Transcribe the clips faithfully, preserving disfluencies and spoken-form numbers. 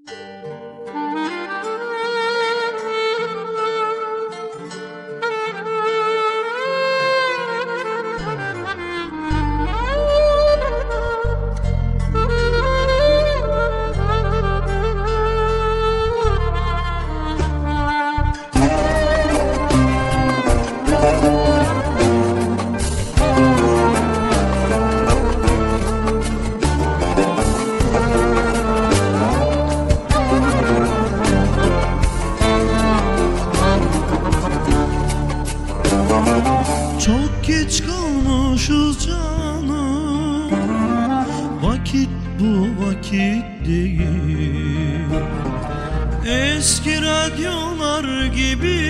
Çok geç kalmışız canım, vakit bu vakit değil. Eski radyolar gibi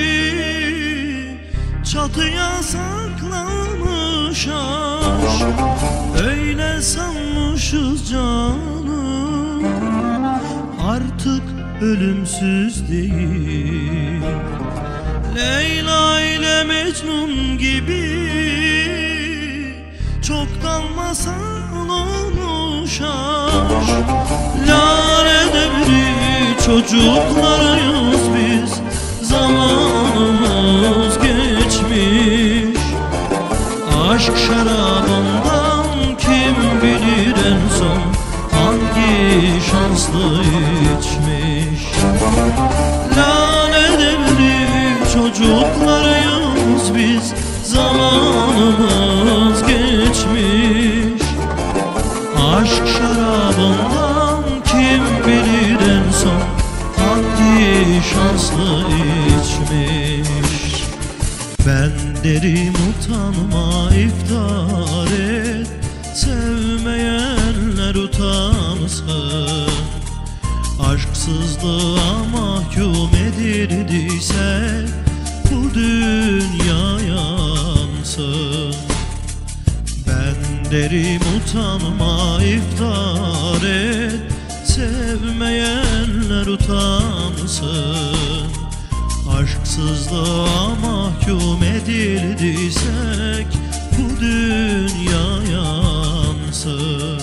çatıya saklanmış aşk, öyle sanmışız canım, artık ölümsüz değil. Leyla ile Mecnun gibi çoktan masal olmuş aşk. Lale devri çocuklarıyız biz, zamanımız geçmiş. Aşk şarabından kim bilir en son hangi şanslı içmiş. Lale devri çocuklarıyız biz, zamanımız geçmiş. Aşk şarabından kim bilir en son hangi şanslı içmiş. Ben derim utanma, iftar et, sevmeyenler utansın. Aşksızlığa mahkum edildiyse bu dünya yansın. Ben derim utanma, iftar et, sevmeyenler utansın. Aşksızlığa mahkum edildiysek bu dünya yansın.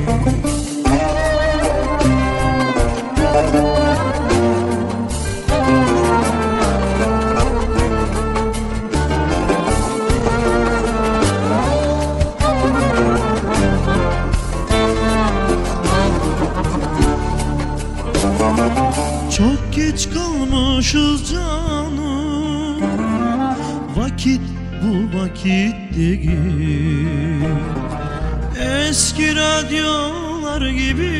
Çok geç kalmışız canım, vakit bu vakit değil. Eski radyolar gibi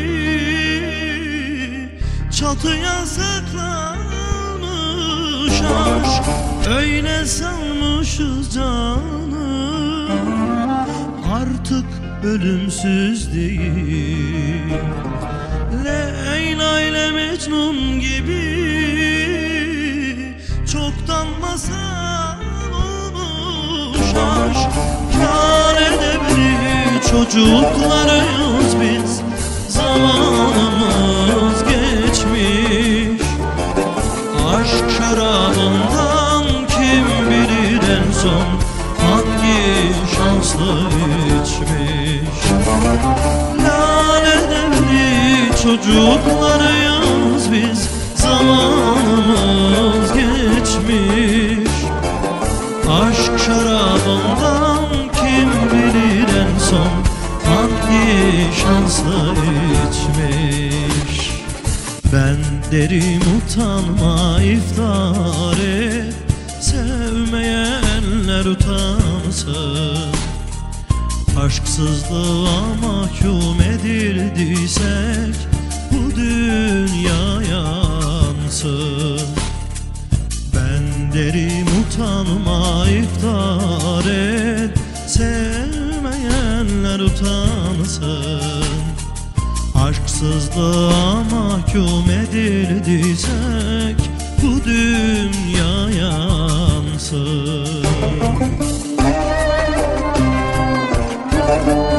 çatıya saklanmış aşk, öyle sanmışız canım, artık ölümsüz değil. Leyla ile Mecnun gibi çoktan masal olmuş aşk. Lale devri çocuklarıyız biz, zamanımız geçmiş. Aşk şarabından kim bilir en son hangi şanslı içmiş. Lale devri çocuklarıyız biz, zamanımız geçmiş. Aşk şarabından kim bilir en son hangi şanslı içmiş. Ben derim utanma, iftar et, sevmeyenler utansın. Aşksızlığa mahkum edildiysek bu dünya yansın. Ben derim utanma, iftar et, sevmeyenler utansın. Aşksızlığa mahkum edildiysek bu dünya yansın.